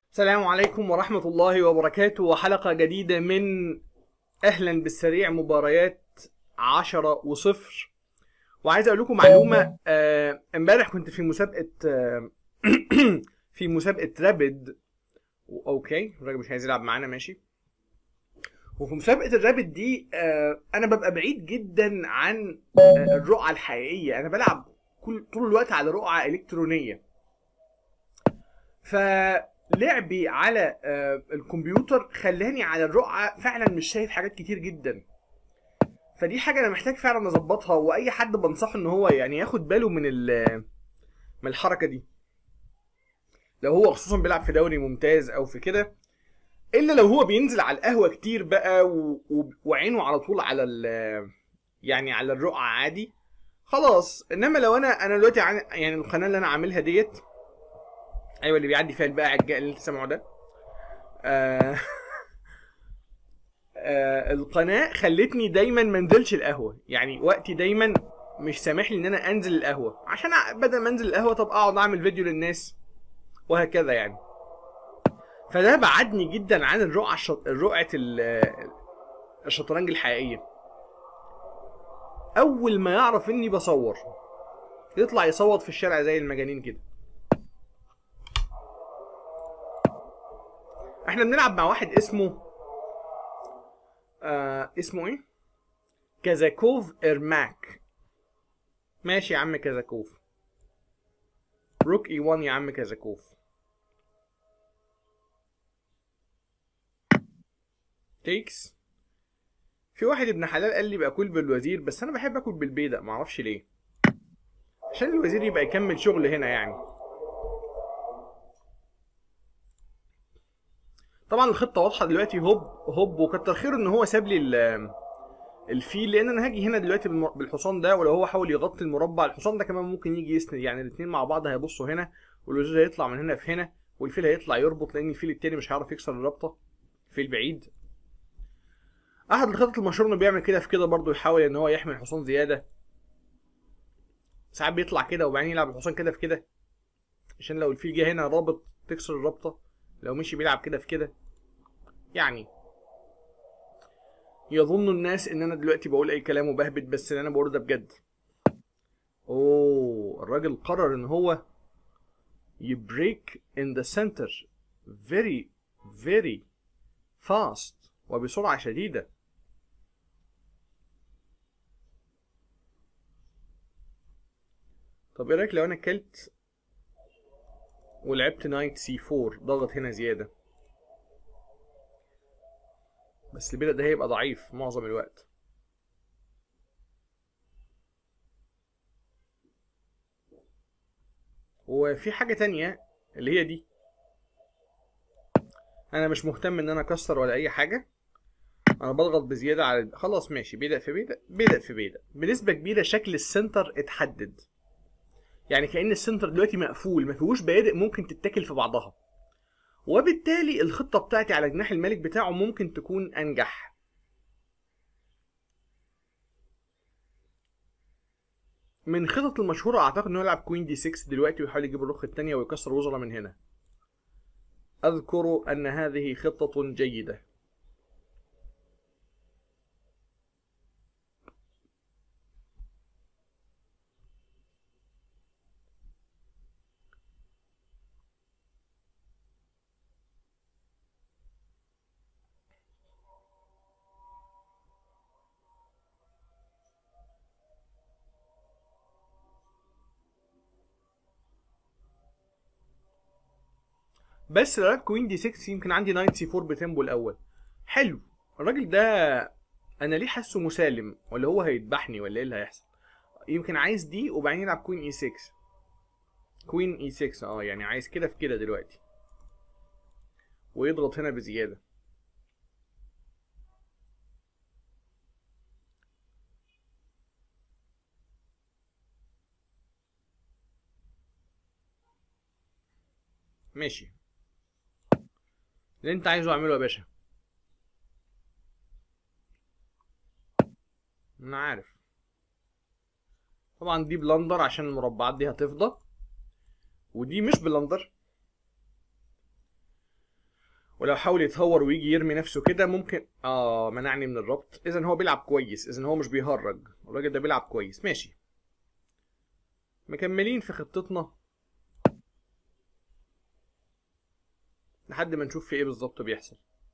السلام عليكم ورحمة الله وبركاته، وحلقة جديدة من أهلا بالسريع مباريات 10-0. وعايز أقول لكم معلومة. امبارح كنت في مسابقة في مسابقة رابد. أوكي، الراجل مش عايز يلعب معانا، ماشي. وفي مسابقة الرابد دي أنا ببقى بعيد جدا عن الرقعة الحقيقية. أنا بلعب طول الوقت على رقعة إلكترونية. فلعبي على الكمبيوتر خلاني على الرقعة فعلا مش شايف حاجات كتير جدا. فدي حاجة انا محتاج فعلا اظبطها، واي حد بنصحه ان هو يعني ياخد باله من الحركة دي، لو هو خصوصا بيلعب في دوري ممتاز او في كده. الا لو هو بينزل على القهوة كتير بقى وعينه على طول على يعني على الرقعة عادي خلاص. انما لو انا دلوقتي يعني القناة اللي انا عاملها ديت، ايوه اللي بيعدي فيها الباقع الجاي اللي انت سامعه ده، آه القناه خلتني دايما ما انزلش القهوه. يعني وقتي دايما مش سامح لي ان انا انزل القهوه، عشان بدل ما انزل القهوه طب اقعد اعمل فيديو للناس وهكذا يعني. فده بعدني جدا عن الرقعه الشطرنج الحقيقيه. اول ما يعرف اني بصور يطلع يصوت في الشارع زي المجانين كده. احنا بنلعب مع واحد اسمه ايه، كازاكوف ارماك. ماشي يا عم كازاكوف، روك اي 1 يا عم كازاكوف. تيكس. في واحد ابن حلال قال لي باكل بالوزير، بس انا بحب اكل بالبيدق، معرفش ليه، عشان الوزير يبقى يكمل شغل هنا يعني. طبعا الخطه واضحه دلوقتي، هوب هوب، وكتر خيره ان هو ساب لي الفيل، لان انا هاجي هنا دلوقتي بالحصان ده، ولو هو حاول يغطي المربع الحصان ده كمان ممكن يجي يسند، يعني الاثنين مع بعض هيبصوا هنا، والوزير هيطلع من هنا في هنا، والفيل هيطلع يربط، لان الفيل التاني مش هيعرف يكسر الرابطه، فيل بعيد. احد الخطط المشهور انه بيعمل كده في كده برضه، يحاول ان هو يحمي الحصان زياده. ساعات بيطلع كده وبعدين يلعب الحصان كده في كده، عشان لو الفيل جه هنا رابط تكسر الرابطه، لو مشي بيلعب كده في كده يعني. يظن الناس ان انا دلوقتي بقول اي كلام وبهبد، بس اللي انا بقوله ده بجد. اوه، الراجل قرر ان هو يبريك in the center very very fast، وبسرعة شديدة. طب ايه رايك لو انا كلت ولعبت نايت سي 4، ضغط هنا زيادة، بس البدأ ده هيبقى ضعيف معظم الوقت. وفي حاجة تانية اللي هي دي، انا مش مهتم ان انا اكسر ولا اي حاجة، انا بضغط بزيادة على خلاص ماشي. بدأ في بدأ، بدأ في بدأ، بنسبة كبيرة شكل السنتر اتحدد، يعني كأن السنتر دلوقتي مقفول، ما فيهوش بيادق ممكن تتاكل في بعضها، وبالتالي الخطة بتاعتي على جناح الملك بتاعه ممكن تكون انجح. من خطط المشهورة اعتقد انه يلعب كوين دي 6 دلوقتي، ويحاول يجيب الرخ الثانية ويكسر وزراء من هنا. اذكر ان هذه خطة جيدة. بس لو لعب كوين دي 6 يمكن عندي نايت سي 4 بتيمبو الاول. حلو. الراجل ده انا ليه حاسه مسالم، ولا هو هيذبحني، ولا ايه اللي هيحصل؟ يمكن عايز دي وبعدين يلعب كوين اي 6. كوين اي 6 يعني عايز كده في كده دلوقتي، ويضغط هنا بزياده. ماشي، اللي انت عايزه اعمله يا باشا. انا عارف طبعا دي بلندر عشان المربعات دي هتفضى، ودي مش بلندر. ولو حاول يتهور ويجي يرمي نفسه كده ممكن منعني من الربط. اذا هو بيلعب كويس، اذا هو مش بيهرج، الراجل ده بيلعب كويس. ماشي، مكملين في خطتنا لحد ما نشوف في ايه بالظبط بيحصل.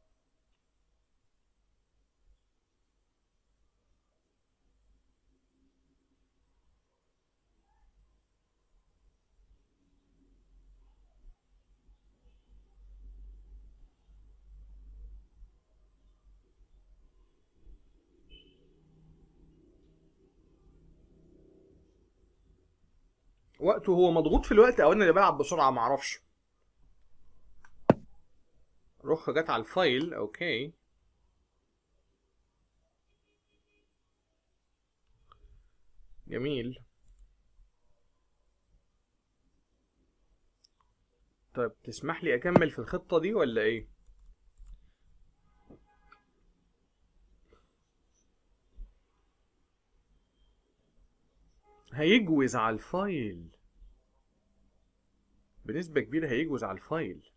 وقته هو مضغوط في الوقت او انا اللي بلعب بسرعه معرفش. رخ جت على الفايل. اوكي، جميل. طيب تسمح لي اكمل في الخطه دي ولا ايه؟ هيجوز على الفايل بنسبه كبيره، هيجوز على الفايل.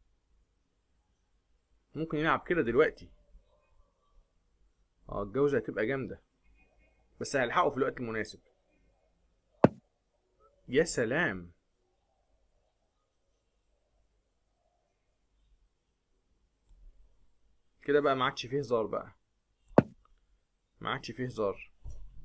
ممكن يلعب كده دلوقتي. الجوزة هتبقى جامدة، بس هيلحقه في الوقت المناسب. يا سلام. كده بقى ما عادش فيه هزار بقى، ما عادش فيه هزار.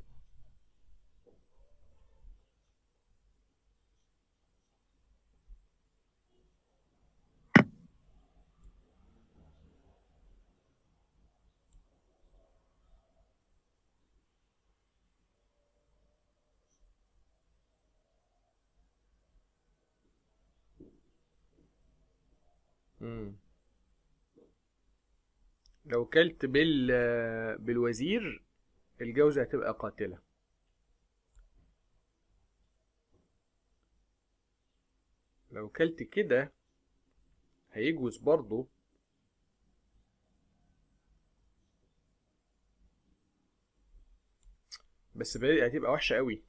مم. لو كلت بالوزير الجوزة هتبقى قاتلة. لو كلت كده هيجوز برضه، بس هتبقى وحشة قوي.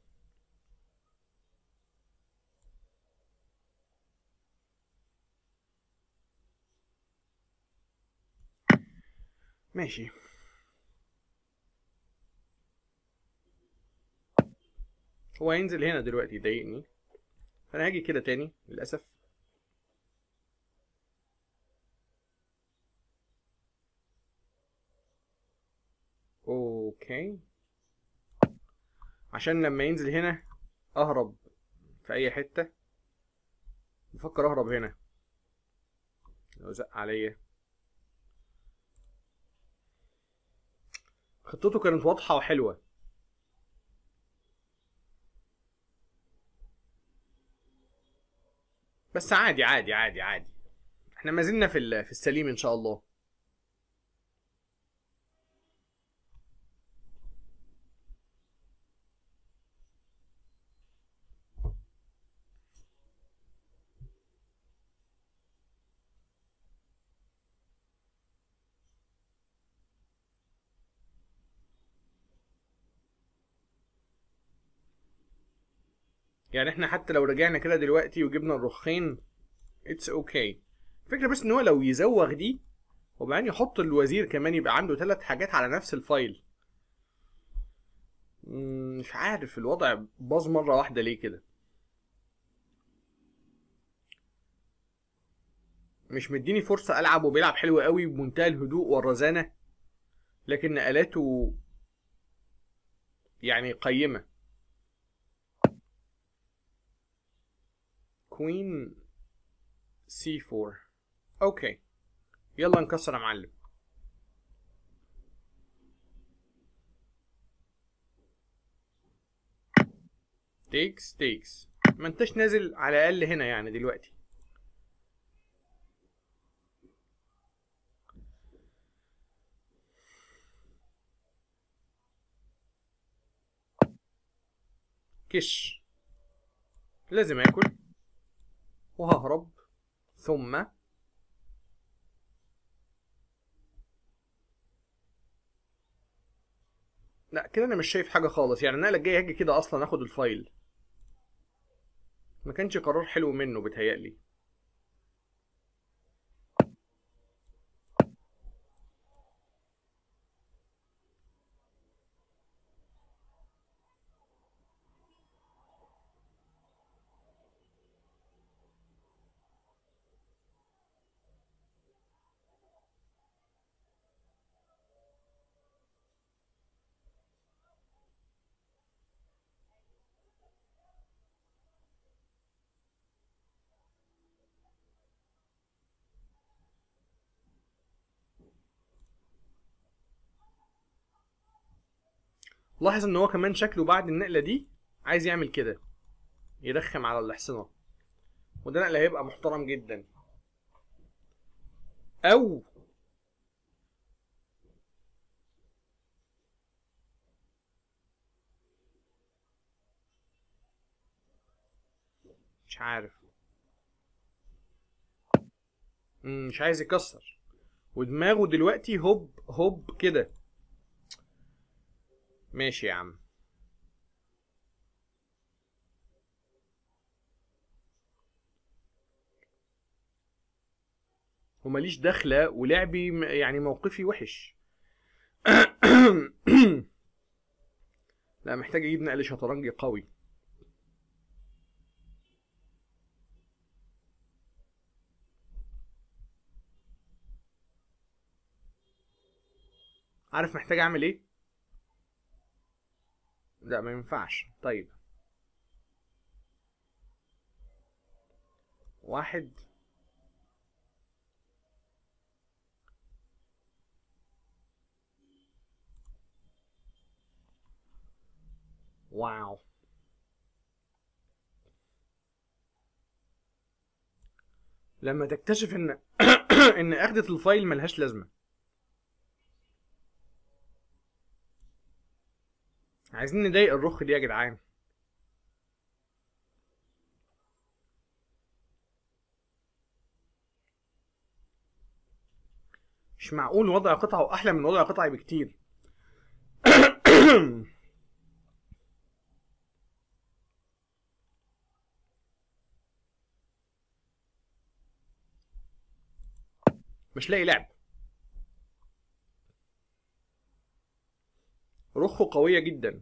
ماشي. هو هينزل هنا دلوقتي يضايقني، فانا هاجي كده تاني للاسف. اوكي، عشان لما ينزل هنا اهرب في اي حتة. بفكر اهرب هنا لو زق عليا. خطته كانت واضحة وحلوة. بس عادي عادي عادي عادي، احنا ما زلنا في السليم ان شاء الله. يعني احنا حتى لو رجعنا كده دلوقتي وجبنا الرخين اتس اوكي. الفكره بس ان هو لو يزوغ دي وبعدين يحط الوزير كمان يبقى عنده 3 حاجات على نفس الفايل. مش عارف الوضع باظ مره واحده ليه كده. مش مديني فرصه العب، وبيلعب حلو قوي بمنتهى الهدوء والرزانه، لكن نقلاته يعني قيمه. كوين سي 4. اوكي، يلا نكسر يا معلم. تيكس ما انتش نازل على الاقل هنا يعني دلوقتي. كش، لازم اكل وههرب. ثم لا كده انا مش شايف حاجه خالص. يعني النقله الجايه هاجي كده اصلا اخد الفايل. ما كانش قرار حلو منه بيتهيألي. لاحظ ان هو كمان شكله بعد النقله دي عايز يعمل كده، يرخم على الاحصنه، وده نقل هيبقى محترم جدا. او مش عارف، مش عايز يكسر، ودماغه دلوقتي هوب هوب كده. ماشي يا عم. وماليش دخله، ولعبي يعني موقفي وحش. لا، محتاج اجيب نقل شطرنجي قوي. عارف محتاج اعمل ايه؟ لا ما ينفعش. طيب، واحد. واو. لما تكتشف ان ان اخدة الفايل ملهاش لازمة. عايزين نضايق الرخ دي يا جدعان. مش معقول وضع قطعه احلى من وضع قطعي بكتير. مش لاقي لعب. رخه قوية جدا.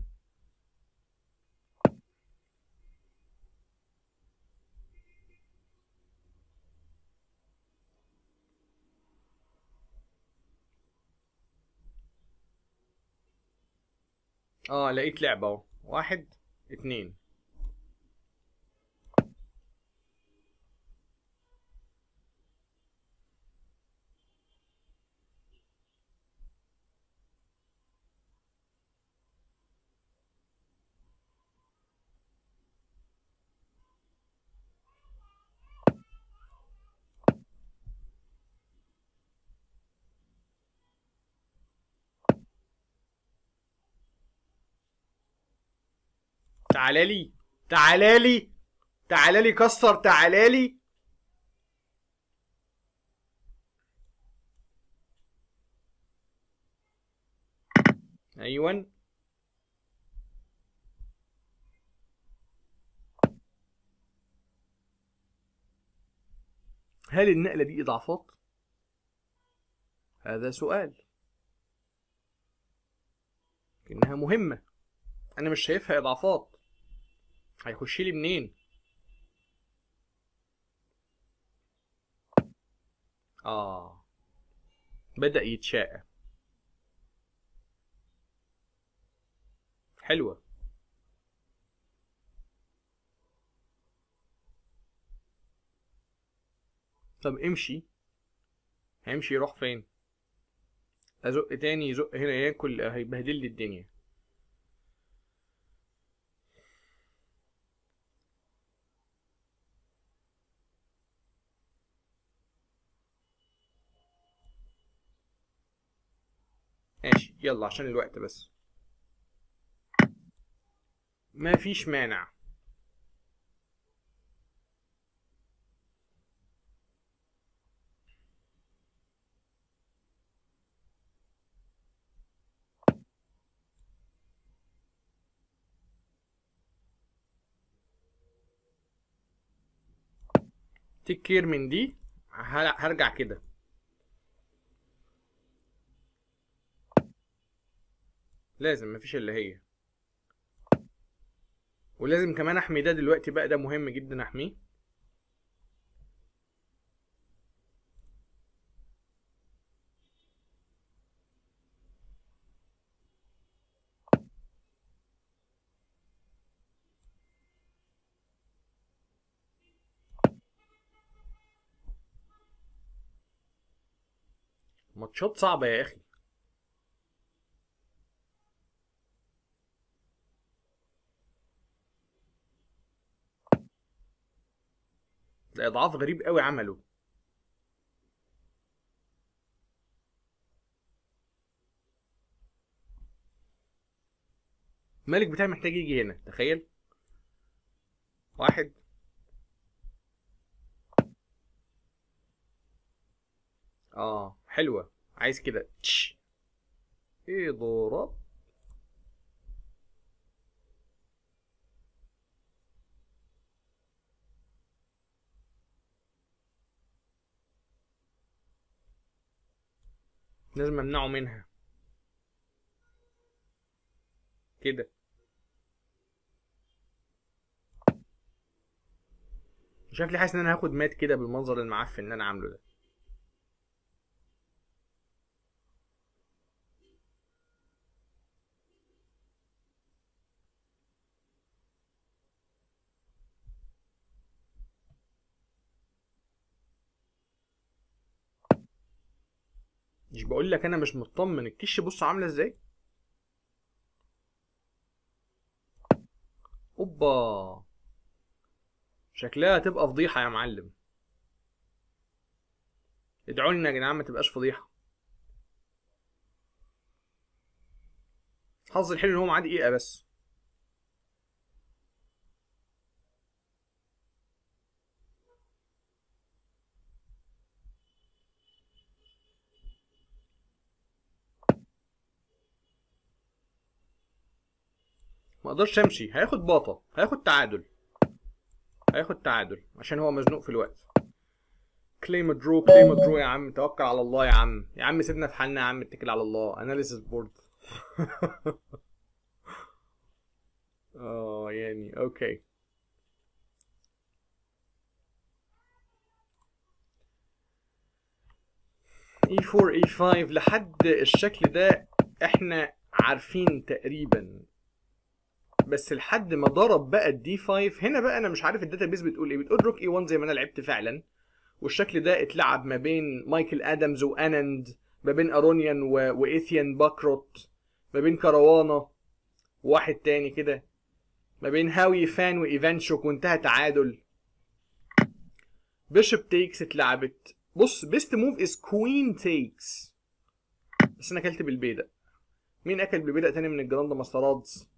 اه لقيت لعبة اهو. واحد، اتنين. تعالالي، تعالالي، تعالالي كسر، تعالالي. ايوه. هل النقلة دي اضعافات؟ هذا سؤال. انها مهمة. انا مش شايفها اضعافات. هيخش لي منين؟ اه، بدأ يتشاء. حلوة. طب امشي. هيمشي يروح فين؟ ازق تاني، يزق هنا، ياكل، هيبهدل لي الدنيا. ماشي يلا عشان الوقت بس. ما فيش مانع. تيك كير من دي. هرجع كده. لازم، مفيش الا هي. ولازم كمان احمي ده دلوقتي بقى، ده مهم جدا احميه. ماتشات صعبة يا اخي. ده اضعاف غريب قوي عمله. الملك بتاعي محتاج يجي هنا، تخيل. واحد. حلوة. عايز كده ايه ضرب. لازم امنعه منها كده. شكلي حاسس ان انا هاخد مات كده بالمنظر المعفن اللي انا عامله ده. مش بقول لك انا مش مطمن؟ الكش بص عامله ازاي. اوبا، شكلها هتبقى فضيحه يا معلم. ادعوا لنا يا جدعان ما تبقاش فضيحه. حظ الحلو ان هو معاه دقيقه بس. ما اقدرش امشي، هياخد باطه، هياخد تعادل. هياخد تعادل عشان هو مزنوق في الوقت. كليم درو، كليم درو يا عم، توكل على الله يا عم، يا عم سيبنا في حالنا يا عم، اتكل على الله. اناليسيس بورد. يعني اوكي. E4 E5 لحد الشكل ده احنا عارفين تقريبا، بس لحد ما ضرب بقى الدي 5 هنا بقى انا مش عارف الداتابيس بتقول ايه. بتقول روك اي 1 زي ما انا لعبت فعلا، والشكل ده اتلعب ما بين مايكل ادمز وانند، ما بين ارونيان وايثيان باكروت، ما بين كروانا وواحد تاني كده، ما بين هاوي فان وايفانشوك، وانتهى تعادل. بيشوب تيكس اتلعبت. بص بيست موف از كوين تيكس، بس انا اكلت بالبيدق. مين اكل بالبيدق تاني من الجراند ماسترادز؟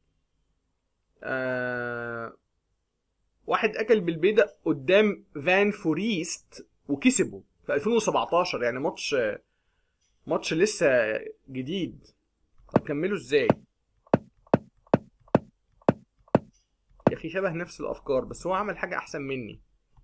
واحد اكل بالبيدق قدام فان فوريست وكسبه في 2017، يعني ماتش لسه جديد. طب كملوا ازاي يا اخي؟ شبه نفس الافكار بس هو عمل حاجه احسن مني.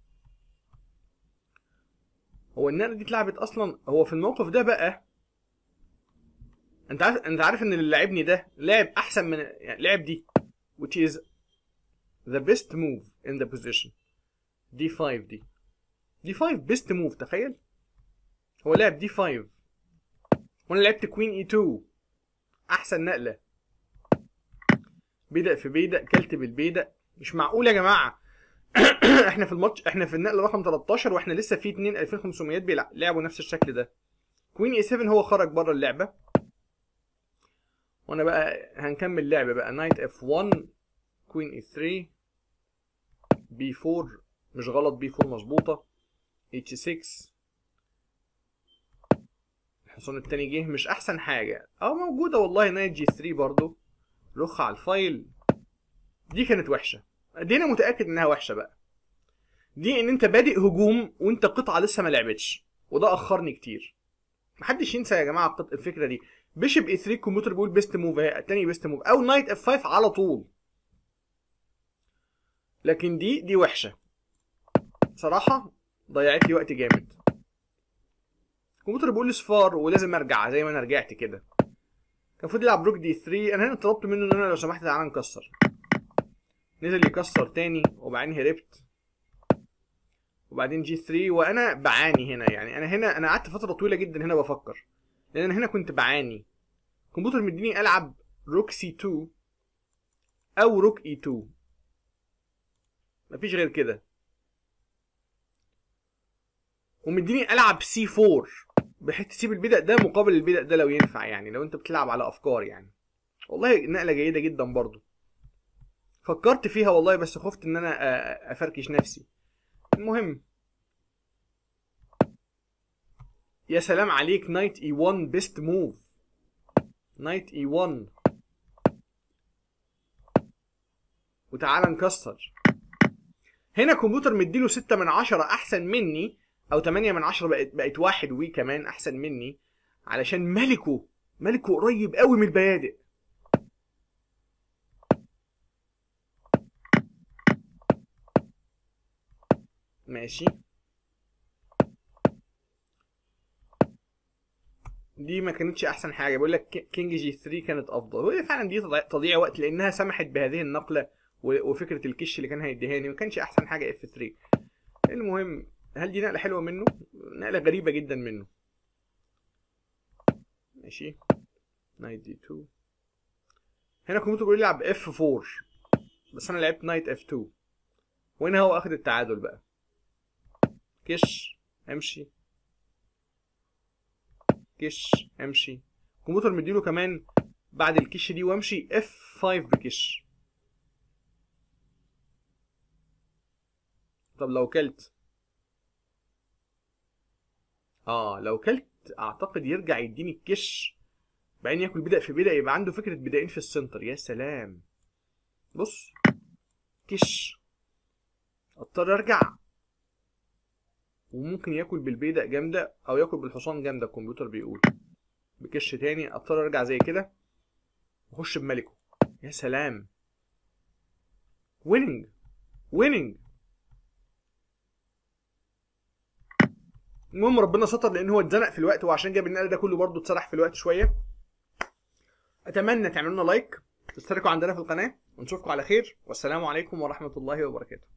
هو النقله دي اتلعبت اصلا. هو في الموقف ده بقى انت عارف ان اللي لعبني ده لعب احسن من يعني لعب دي which is the best move in the position. دي 5 دي 5 best move، تخيل. هو لعب دي 5 وانا لعبت كوين اي 2، احسن نقله. بيدق في بيدق، كلت بالبيدق. مش معقول يا جماعه. احنا في الماتش، احنا في النقله رقم 13 واحنا لسه في 2 2500 بيلعبوا نفس الشكل ده. كوين اي 7 هو خرج بره اللعبه، وانا بقى هنكمل لعبه بقى. نايت اف 1، كوين اي 3، بي 4 مش غلط، بي 4 مظبوطه، اتش 6. الحصان التاني جه مش احسن حاجه، موجوده والله. نايت جي 3 برضو، رخ على الفايل. دي كانت وحشه، دي انا متاكد انها وحشه بقى. دي ان انت بادئ هجوم وانت قطعه لسه ما لعبتش، وده اخرني كتير. محدش ينسى يا جماعه الفكره دي. بيشب اي 3 الكمبيوتر بيقول بيست موف اهي، التاني بيست موف، او نايت اف 5 على طول. لكن دي وحشه صراحه، ضيعت لي وقت جامد. الكمبيوتر بيقول لي صفار ولازم ارجع زي ما انا رجعت كده. كان المفروض يلعب روك دي 3. انا هنا طلبت منه ان انا لو سمحت تعالى نكسر. نزل يكسر تاني وبعدين هربت، وبعدين جي 3 وانا بعاني هنا. يعني انا قعدت فتره طويله جدا هنا بفكر، لان انا هنا كنت بعاني. الكمبيوتر مديني العب روك سي 2 او روك اي 2، مفيش غير كده. ومديني العب سي 4 بحيث تسيب البدأ ده مقابل البدأ ده لو ينفع، يعني لو انت بتلعب على افكار يعني. والله نقله جيده جدا برضو، فكرت فيها والله، بس خفت ان انا افركش نفسي. المهم يا سلام عليك، نايت اي 1 بيست موف. نايت اي 1 وتعالى نكسر. هنا كمبيوتر مديله 6 من 10 احسن مني، او 8 من 10، بقت واحد وي كمان احسن مني، علشان ملكه قريب قوي من البيادق. ماشي، دي ما كانتش احسن حاجه. بقول لك كينج جي 3 كانت افضل، وهي فعلا دي تضييع وقت لانها سمحت بهذه النقله، وفكره الكش اللي كان هيديهاني ما كانش احسن حاجه اف 3. المهم، هل دي نقله حلوه منه؟ نقله غريبه جدا منه. ماشي، نايت دي 2. هنا الكمبيوتر بيقول لي العب اف 4، بس انا لعبت نايت اف 2، وهنا هو اخد التعادل بقى. كش امشي، كش امشي. الكمبيوتر مديله كمان بعد الكش دي وامشي اف 5 بكش. طب لو كلت، لو كلت اعتقد يرجع يديني الكش، بعدين ياكل بدأ في بدأ، يبقى عنده فكرة بدائين في السنتر. يا سلام، بص كش، اضطر ارجع، وممكن ياكل بالبيدق جامدة او ياكل بالحصان جامدة. الكمبيوتر بيقول بكش تاني، اضطر ارجع زي كده واخش بملكه. يا سلام، ويننج ويننج. المهم ربنا ستر، لان هو اتزنق في الوقت، وعشان جاب النقل ده كله برضه اتسرح في الوقت شويه. اتمنى تعملوا لنا لايك، تشتركوا عندنا في القناه، ونشوفكم على خير، والسلام عليكم ورحمه الله وبركاته.